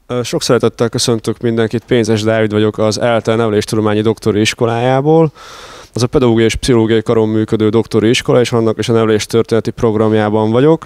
Sok szeretettel köszöntök mindenkit, Pénzes Dávid vagyok az ELTE Neveléstudományi Doktori Iskolájából. Az a pedagógiai és pszichológiai karon működő doktori iskola, és annak is a neveléstörténeti programjában vagyok.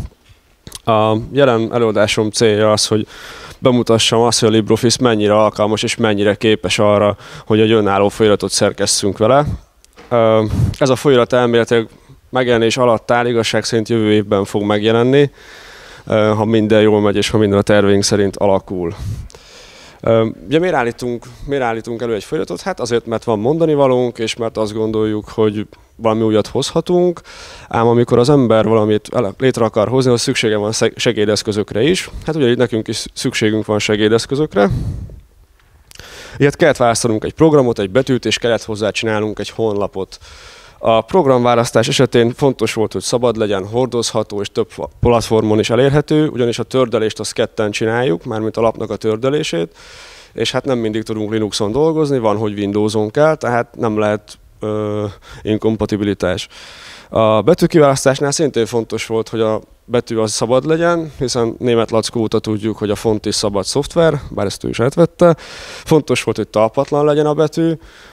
A jelen előadásom célja az, hogy bemutassam azt, hogy a LibreOffice mennyire alkalmas és mennyire képes arra, hogy egy önálló folyóiratot szerkesszünk vele. Ez a folyóirat elméletileg megjelenés alatt áll, igazság szerint jövő évben fog megjelenni, ha minden jól megy és ha minden a terveink szerint alakul. Ugye miért állítunk elő egy folyóiratot? Hát azért, mert van mondani valónk, és mert azt gondoljuk, hogy valami újat hozhatunk, ám amikor az ember valamit létre akar hozni, az szüksége van segédeszközökre is. Hát ugye nekünk is szükségünk van segédeszközökre. Ilyet kellett választanunk egy programot, egy betűt, és kellett hozzá csinálnunk egy honlapot. A programválasztás esetén fontos volt, hogy szabad legyen, hordozható és több platformon is elérhető, ugyanis a tördelést azt ketten csináljuk, mármint a lapnak a tördelését, és hát nem mindig tudunk Linuxon dolgozni, van, hogy Windowson kell, tehát nem lehet inkompatibilitás. A betűkiválasztásnál szintén fontos volt, hogy a betű az szabad legyen, hiszen német Lackó óta tudjuk, hogy a font is szabad szoftver, bár ezt ő is átvette. Fontos volt, hogy talpatlan legyen a betű.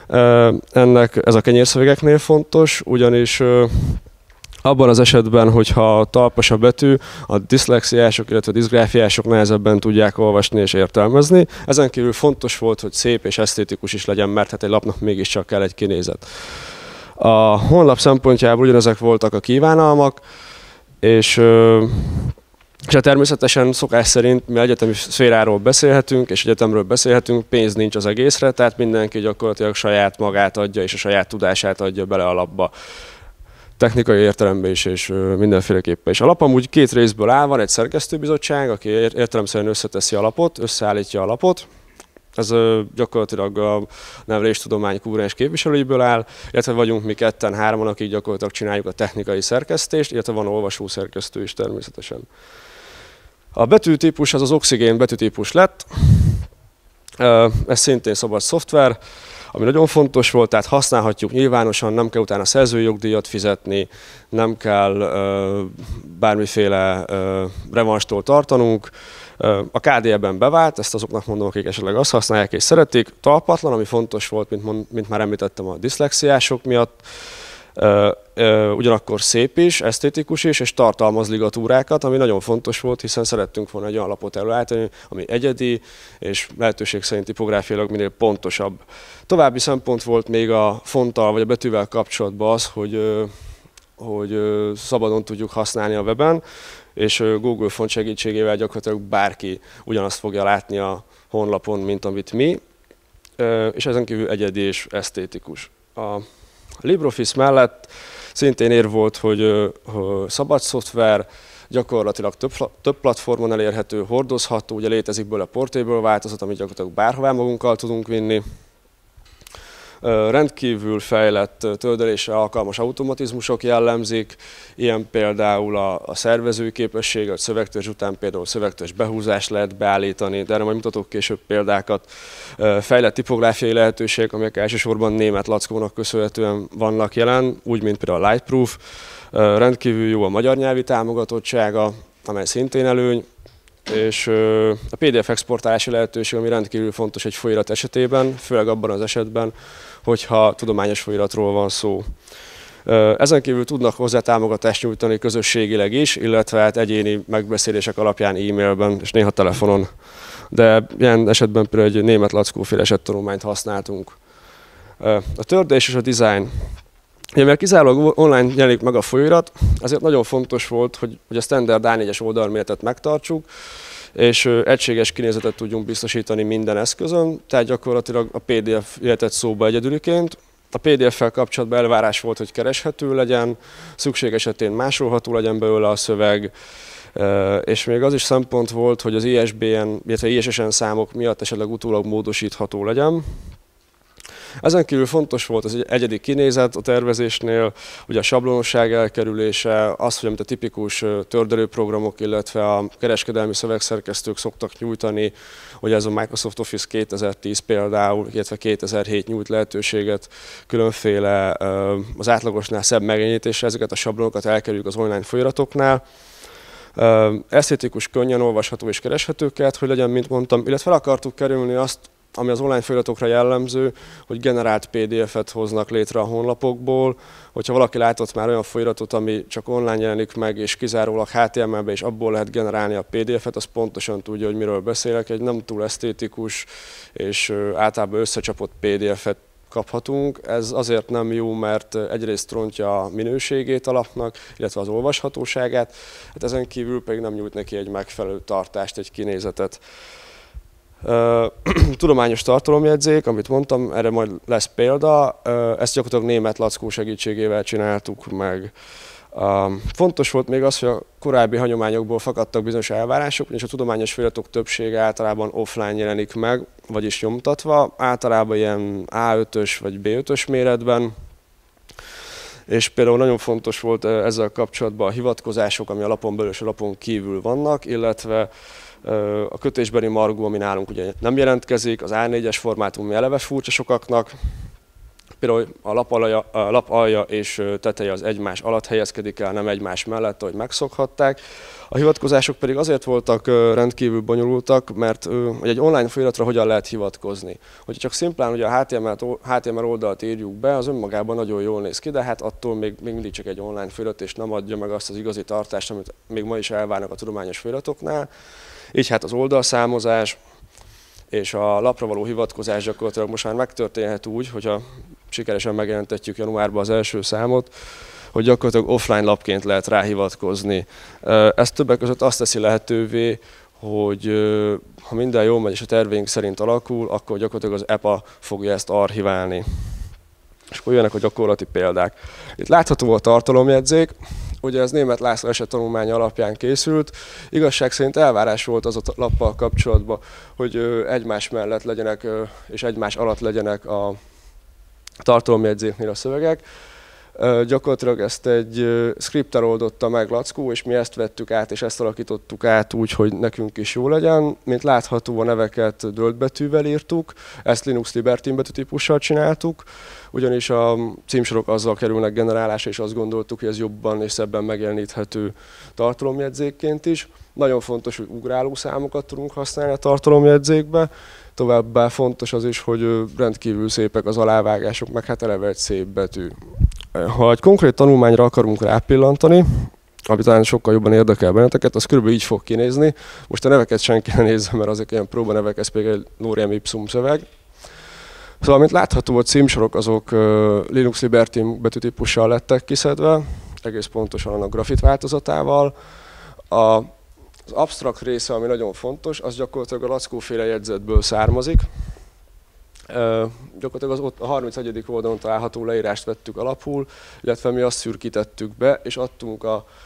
Ez a kenyérszövegeknél fontos, ugyanis abban az esetben, hogyha talpas a betű, a diszlexiások, illetve a diszgráfiások nehezebben tudják olvasni és értelmezni. Ezen kívül fontos volt, hogy szép és esztétikus is legyen, mert hát egy lapnak mégiscsak kell egy kinézet. A honlap szempontjából ugyanezek voltak a kívánalmak, és természetesen szokás szerint mi egyetemi szféráról beszélhetünk, és egyetemről beszélhetünk, pénz nincs az egészre, tehát mindenki gyakorlatilag saját magát adja, és a saját tudását adja bele a lapba. Technikai értelemben is, és mindenféleképpen is. A lap amúgy két részből áll, van egy szerkesztőbizottság, aki értelemszerűen összeteszi a lapot, összeállítja a lapot. Ez gyakorlatilag a neveléstudomány kúrens képviselőiből áll, illetve vagyunk mi ketten, hárman, akik gyakorlatilag csináljuk a technikai szerkesztést, illetve van olvasó szerkesztő is természetesen. A betűtípus az oxigén betűtípus lett, ez szintén szabad szoftver, ami nagyon fontos volt, tehát használhatjuk nyilvánosan, nem kell utána szerzői jogdíjat fizetni, nem kell bármiféle revanstól tartanunk. A KDE-ben bevált, ezt azoknak mondom, akik esetleg azt használják és szeretik. Talpatlan, ami fontos volt, mint már említettem, a diszlexiások miatt. Ugyanakkor szép is, esztétikus is, és tartalmaz ligatúrákat, ami nagyon fontos volt, hiszen szerettünk volna egy olyan lapot előállítani, ami egyedi, és lehetőség szerint tipográfiailag minél pontosabb. További szempont volt még a fonttal vagy a betűvel kapcsolatban az, hogy szabadon tudjuk használni a weben, és Google font segítségével gyakorlatilag bárki ugyanazt fogja látni a honlapon, mint amit mi, és ezen kívül egyedi és esztétikus. A LibreOffice mellett szintén érv volt, hogy szabad szoftver, gyakorlatilag több platformon elérhető, hordozható, ugye létezik belőle a portable változat, amit gyakorlatilag bárhová magunkkal tudunk vinni. Rendkívül fejlett tördelésre alkalmas automatizmusok jellemzik, ilyen például a szervezői képesség, a szövegtörzs után például szövegtörzs behúzást lehet beállítani, de erre majd mutatok később példákat. Fejlett tipográfiai lehetőségek, amelyek elsősorban német Lackónak köszönhetően vannak jelen, úgy, mint például a Lightproof. Rendkívül jó a magyar nyelvi támogatottsága, amely szintén előny, és a PDF exportálási lehetőség, ami rendkívül fontos egy folyóirat esetében, főleg abban az esetben, hogyha tudományos folyóiratról van szó. Ezen kívül tudnak hozzá támogatást nyújtani közösségileg is, illetve hát egyéni megbeszélések alapján e-mailben és néha telefonon. De ilyen esetben például egy német Lackó-féle esettanulmányt használtunk. A tördés és a design. Mivel kizárólag online jelenik meg a folyóirat, ezért nagyon fontos volt, hogy a standard A4-es oldalméretet megtartsuk, és egységes kinézetet tudjunk biztosítani minden eszközön, tehát gyakorlatilag a PDF jöhetett szóba egyedüliként. A PDF-fel kapcsolatban elvárás volt, hogy kereshető legyen, szükség esetén másolható legyen belőle a szöveg, és még az is szempont volt, hogy az ISBN, illetve ISSN számok miatt esetleg utólag módosítható legyen. Ezen kívül fontos volt az egyedi kinézet a tervezésnél, ugye a sablonosság elkerülése, az, hogy amit a tipikus tördelőprogramok, illetve a kereskedelmi szövegszerkesztők szoktak nyújtani, hogy ez a Microsoft Office 2010 például, illetve 2007 nyújt lehetőséget különféle az átlagosnál szebb megjelenítésre, ezeket a sablonokat elkerüljük az online folyóiratoknál. Esztétikus, könnyen olvasható és kereshető kellett, hogy legyen, mint mondtam, illetve fel akartuk kerülni azt, ami az online feliratokra jellemző, hogy generált PDF-et hoznak létre a honlapokból. Hogyha valaki látott már olyan folyiratot, ami csak online jelenik meg, és kizárólag HTML-be, és abból lehet generálni a PDF-et, az pontosan tudja, hogy miről beszélek. Egy nem túl esztétikus és általában összecsapott PDF-et kaphatunk. Ez azért nem jó, mert egyrészt rontja a minőségét a lapnak, illetve az olvashatóságát, hát ezen kívül pedig nem nyújt neki egy megfelelő tartást, egy kinézetet. Tudományos tartalomjegyzék, amit mondtam, erre majd lesz példa, ezt gyakorlatilag német Lackó segítségével csináltuk meg. Fontos volt még az, hogy a korábbi hagyományokból fakadtak bizonyos elvárások, és a tudományos feliratok többsége általában offline jelenik meg, vagyis nyomtatva, általában ilyen A5-ös vagy B5-ös méretben. És például nagyon fontos volt ezzel kapcsolatban a hivatkozások, ami a lapon belül és a lapon kívül vannak, illetve a kötésbeli margó, ami nálunk ugye nem jelentkezik, az A4-es formátum, ami eleve furcsa sokaknak. Például a lap alja és teteje az egymás alatt helyezkedik el, nem egymás mellett, ahogy megszokhatták. A hivatkozások pedig azért voltak rendkívül bonyolultak, mert hogy egy online feliratra hogyan lehet hivatkozni. Hogyha csak szimplán ugye a HTML oldalt írjuk be, az önmagában nagyon jól néz ki, de hát attól még mindig csak egy online felirat, és nem adja meg azt az igazi tartást, amit még ma is elvárnak a tudományos feliratoknál. Így hát az oldalszámozás és a lapra való hivatkozás gyakorlatilag most már megtörténhet úgy, hogyha sikeresen megjelentetjük januárban az első számot, hogy gyakorlatilag offline lapként lehet ráhivatkozni. Ez többek között azt teszi lehetővé, hogy ha minden jól megy és a terveink szerint alakul, akkor gyakorlatilag az EPA fogja ezt archiválni. És akkor jönnek a gyakorlati példák. Itt látható a tartalomjegyzék, ugye ez Németh László esettanulmánya alapján készült. Igazság szerint elvárás volt az a lappal kapcsolatban, hogy egymás mellett legyenek és egymás alatt legyenek a tartalomjegyzéknél a szövegek. Gyakorlatilag ezt egy scripttel oldotta meg Lackó, és mi ezt vettük át, és ezt alakítottuk át úgy, hogy nekünk is jó legyen. Mint látható, a neveket dölt-betűvel írtuk, ezt Linux Libertine betűtípussal csináltuk, ugyanis a címsorok azzal kerülnek generálásra, és azt gondoltuk, hogy ez jobban és szebben megjeleníthető tartalomjegyzékként is. Nagyon fontos, hogy ugráló számokat tudunk használni a tartalomjegyzékbe. Továbbá fontos az is, hogy rendkívül szépek az alávágások, meg hát eleve egy szép betű. Ha egy konkrét tanulmányra akarunk rápillantani, ami talán sokkal jobban érdekel benneteket, az körülbelül így fog kinézni. Most a neveket senki ne nézze, mert azok ilyen próbanevek, ez pedig egy lorem ipsum szöveg. Szóval, mint látható, a címsorok azok Linux Libertine betűtípussal lettek kiszedve, egész pontosan annak grafit változatával. Az absztrakt része, ami nagyon fontos, az gyakorlatilag a Lackó-féle jegyzetből származik. Gyakorlatilag az ott a 31. oldalon található leírást vettük alapul, illetve mi azt szürkítettük be, és adtunk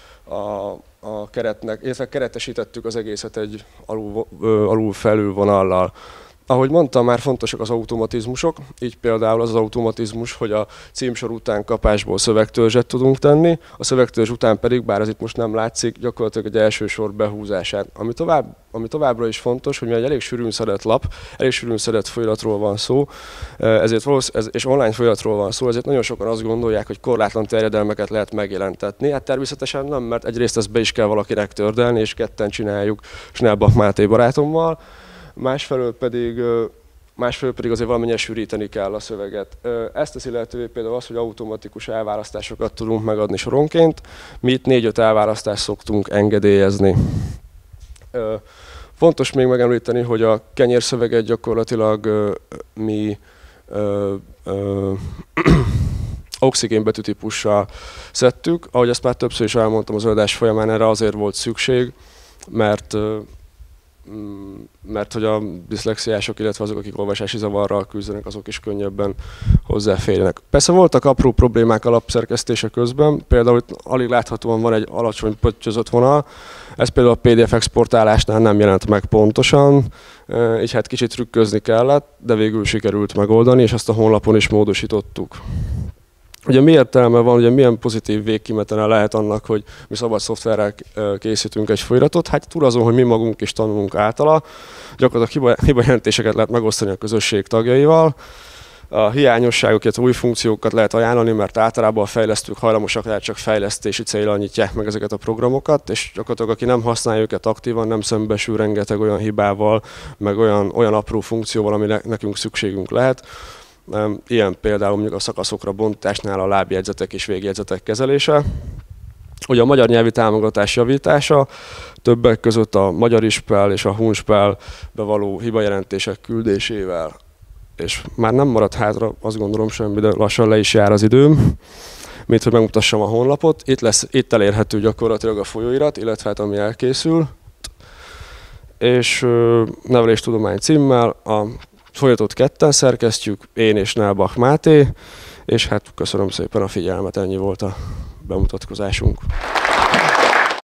a keretnek, illetve keretesítettük az egészet egy alul felülvonallal. Ahogy mondtam, már fontosak az automatizmusok, így például az automatizmus, hogy a címsor után kapásból szövegtörzset tudunk tenni, a szövegtörzs után pedig, bár ez itt most nem látszik, gyakorlatilag egy első sor behúzását. Ami továbbra is fontos, hogy mi egy elég sűrűn szedett lap, elég sűrűn szedett folyiratról van szó, és online folyiratról van szó, ezért nagyon sokan azt gondolják, hogy korlátlan terjedelmeket lehet megjelentetni. Hát természetesen nem, mert egyrészt ezt be is kell valakinek tördelni, és ketten csináljuk Snellbach Máté barátommal. Másfelől pedig azért valamennyire sűríteni kell a szöveget. Ezt teszi lehetővé például az, hogy automatikus elválasztásokat tudunk megadni soronként. Mi itt 4-5 elválasztást szoktunk engedélyezni. Fontos még megemlíteni, hogy a kenyérszöveget gyakorlatilag mi oxigén betűtípussal szedtük. Ahogy ezt már többször is elmondtam az előadás folyamán, erre azért volt szükség, mert hogy a diszlexiások, illetve azok, akik olvasási zavarral küzdenek, azok is könnyebben hozzáférjenek. Persze voltak apró problémák a lapszerkesztése közben, például itt alig láthatóan van egy alacsony pöttyözött vonal, ez például a PDF exportálásnál nem jelent meg pontosan, így hát kicsit trükközni kellett, de végül sikerült megoldani, és ezt a honlapon is módosítottuk. Ugye mi értelme van, ugye milyen pozitív végkimenetele lehet annak, hogy mi szabad szoftverrel készítünk egy folyiratot? Hát túl azon, hogy mi magunk is tanulunk általa, gyakorlatilag hibajelentéseket lehet megosztani a közösség tagjaival. A hiányosságokat, új funkciókat lehet ajánlani, mert általában a fejlesztők hajlamosak lehet csak fejlesztési célra nyitják meg ezeket a programokat, és gyakorlatilag aki nem használja őket aktívan, nem szembesül rengeteg olyan hibával, meg olyan apró funkcióval, amire nekünk szükségünk lehet. Ilyen például mondjuk a szakaszokra bontásnál a lábjegyzetek és végjegyzetek kezelése. Ugye a magyar nyelvi támogatás javítása, többek között a magyarispel és a hunspelbe való hibajelentések küldésével, és már nem maradt hátra, azt gondolom semmi, de lassan le is jár az időm, mint hogy megmutassam a honlapot. Itt elérhető gyakorlatilag a folyóirat, illetve hát ami elkészül, és neveléstudomány címmel a folyóiratot ketten szerkesztjük, én és Nelbach Máté, és hát köszönöm szépen a figyelmet, ennyi volt a bemutatkozásunk.